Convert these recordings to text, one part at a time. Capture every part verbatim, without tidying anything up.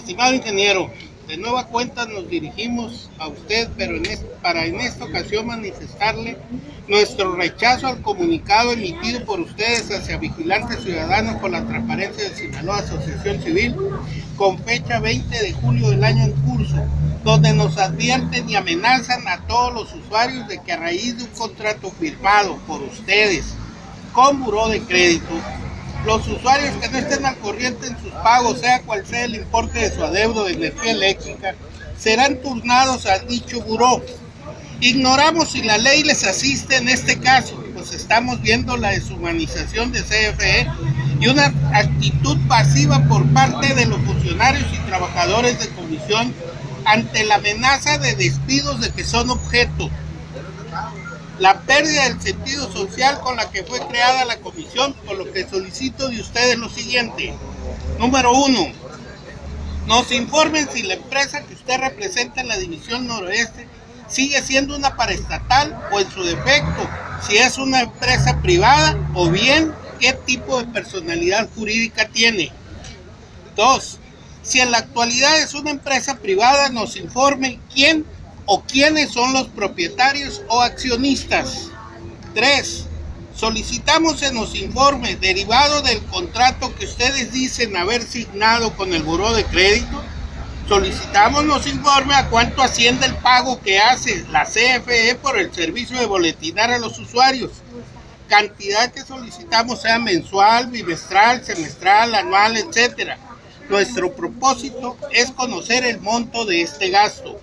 Estimado ingeniero, de nueva cuenta nos dirigimos a usted, pero en este, para en esta ocasión manifestarle nuestro rechazo al comunicado emitido por ustedes hacia Vigilantes Ciudadanos por la Transparencia de Sinaloa, Asociación Civil, con fecha veinte de julio del año en curso, donde nos advierten y amenazan a todos los usuarios de que a raíz de un contrato firmado por ustedes con buró de crédito, los usuarios que no estén al corriente en sus pagos, sea cual sea el importe de su adeudo de energía eléctrica, serán turnados a dicho buró. Ignoramos si la ley les asiste en este caso, pues estamos viendo la deshumanización de C F E y una actitud pasiva por parte de los funcionarios y trabajadores de comisión ante la amenaza de despidos de que son objeto. La pérdida del sentido social con la que fue creada la comisión, por lo que solicito de ustedes lo siguiente. Número uno, nos informen si la empresa que usted representa en la división noroeste sigue siendo una paraestatal o, en su defecto, si es una empresa privada, o bien qué tipo de personalidad jurídica tiene. Dos, si en la actualidad es una empresa privada, nos informe quién o quiénes son los propietarios o accionistas. Tres, solicitamos se nos informe, derivado del contrato que ustedes dicen haber signado con el buró de crédito, solicitamos nos informe a cuánto asciende el pago que hace la C F E por el servicio de boletinar a los usuarios. Cantidad que solicitamos sea mensual, bimestral, semestral, anual, etcétera. Nuestro propósito es conocer el monto de este gasto.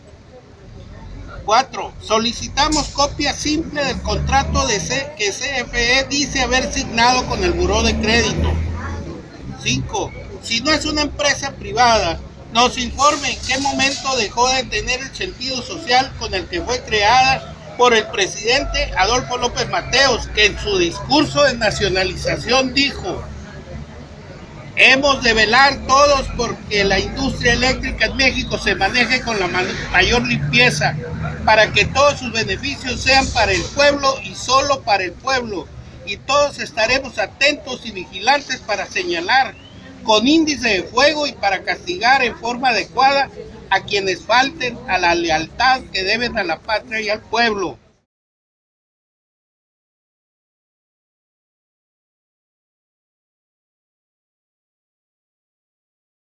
Cuatro, solicitamos copia simple del contrato de C que C F E dice haber signado con el buró de crédito. Cinco, si no es una empresa privada, nos informe en qué momento dejó de tener el sentido social con el que fue creada por el presidente Adolfo López Mateos, que en su discurso de nacionalización dijo: hemos de velar todos porque la industria eléctrica en México se maneje con la mayor limpieza, para que todos sus beneficios sean para el pueblo y solo para el pueblo. Y todos estaremos atentos y vigilantes para señalar con índice de fuego y para castigar en forma adecuada a quienes falten a la lealtad que deben a la patria y al pueblo.